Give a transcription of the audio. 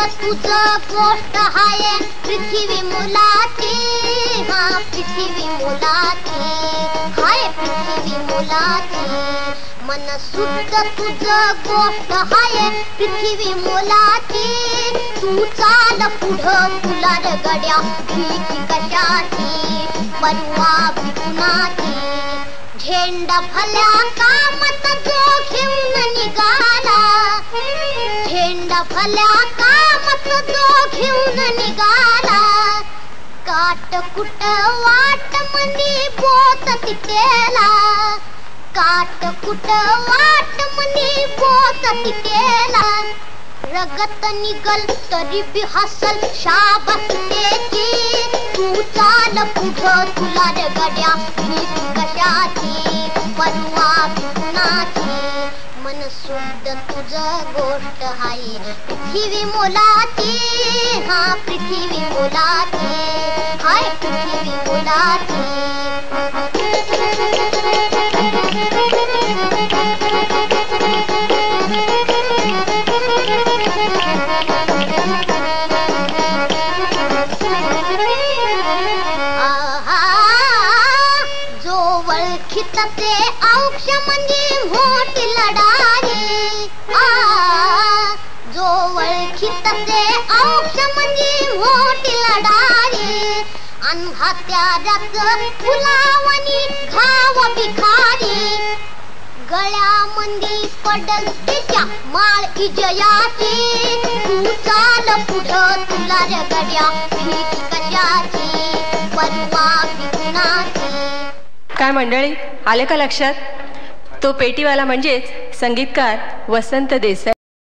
तुझं गोष्ट हाय पृथ्वी मुलाची, हा पृथ्वी मुलाची, हाय पृथ्वी मुलाची. मन शुद्ध तुझं गोष्ट हाय पृथ्वी मुलाची. तू चाल पुढं तुला रगड्या भीती कशाची, परवा भिकुणाची. झेंडा भल्या कामात जो घेऊन निघाला, झेंडा भल्या कामात जो घेऊन निघाला. काट कुट वाट मनी बोत तिटेला, काट कुट वाट मनी बोत तिटेला. रगत निगल तरी बी हसल शाबास त्याची. तू चाल पुढं तुला रगड्या भीती कशाची, परवा भिकुणाची. मन शुद्ध तुझं गोष्ट हाय पृथ्वी मुलाची, हा पृथ्वी मुलाची, हाय पृथ्वी मुलाची. ते औक्ष म्हणजे मोठी लढाई. जो ओळखीत ते औक्ष म्हणजे मोठी लढाई. अन हत्याराचं फुलावणी घाव भिखारी. गळ्यामंदी पडल त्याच्या माळ विजयाची. तू चाल पुढं तुला रगड्या भीती कशाची, परवा भिकुणाची. काय मंडळी, आले का लक्षात? तो पेटीवाला म्हणजेच संगीतकार वसंत देसाई.